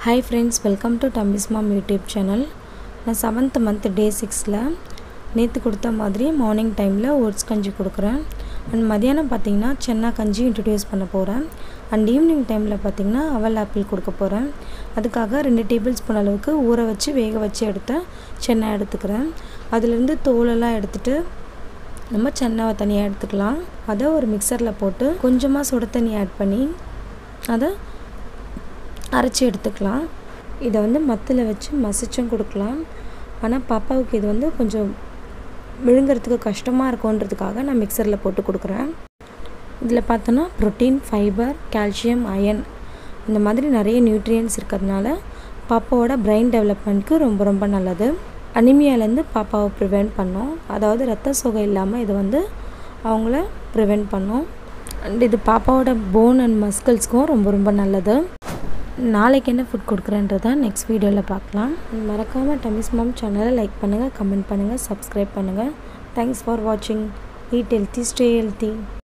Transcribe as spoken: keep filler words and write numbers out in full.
Hi friends, welcome to Tumbis Mom YouTube channel. நான் seventh month day six ல நேத்து கொடுத்த மாதிரி மார்னிங் டைம்ல ஓட்ஸ் கஞ்சி கொடுக்கிறேன். and மதியானம் பாத்தீங்கன்னா சென்னா கஞ்சி இன்ட்ரோ듀ce பண்ண போறேன். and ஈவினிங் டைம்ல பாத்தீங்கன்னா அவல் ஆப்பிள் கொடுக்க போறேன். அதுக்காக two டேபிள்ஸ்பூன் அளவுக்கு ஊற வச்சு வேக வச்சு எடுத்த சென்னா எடுத்துக்கிறேன். அதில இருந்து தோல் எல்லாம் எடுத்துட்டு நம்ம சென்னாவை தனியா எடுத்துக்கலாம். அத ஒரு மிக்ஸர்ல போட்டு கொஞ்சமா சுடு தண்ணி ஆட் பண்ணி அத அரைச்சு எடுத்துக்கலாம். இத வந்து மத்துல வச்சு மசிச்சும் கொடுக்கலாம். ஆனா பாப்பாவுக்கு இது வந்து கொஞ்சம் விழுங்கிறதுக்கு கஷ்டமா இருக்கும்ன்றதுக்காக நான் மிக்ஸர்ல போட்டு கொடுக்கிறேன். இதுல பார்த்தனா புரோட்டீன், ஃபைபர், கால்சியம், அயர்ன் இந்த மாதிரி நிறைய நியூட்ரியன்ட்ஸ் இருக்கிறதுனால பாப்பாவோட பிரைன் டெவலப்மென்ட்க்கு ரொம்ப ரொம்ப நல்லது. அனீமியால இருந்து பாப்பாவை பிரிவென்ட் பண்ணும். அதாவது இரத்த சோகை இல்லாம இது வந்து அவங்கள பிரிவென்ட் பண்ணும். and இது பாப்பாவோட போன் and மஸ்கிள்ஸ்க்கும் ரொம்ப ரொம்ப நல்லது. நாளைக்கு என்ன ஃபுட் கொடுக்கறேன்றத நெக்ஸ்ட் வீடியோல பார்க்கலாம். மறக்காம டமிஸ் மாம் சேனலை லைக் பண்ணுங்க, கமெண்ட் பண்ணுங்க, Subscribe பண்ணுங்க. Thanks for watching. Eat healthy, stay healthy.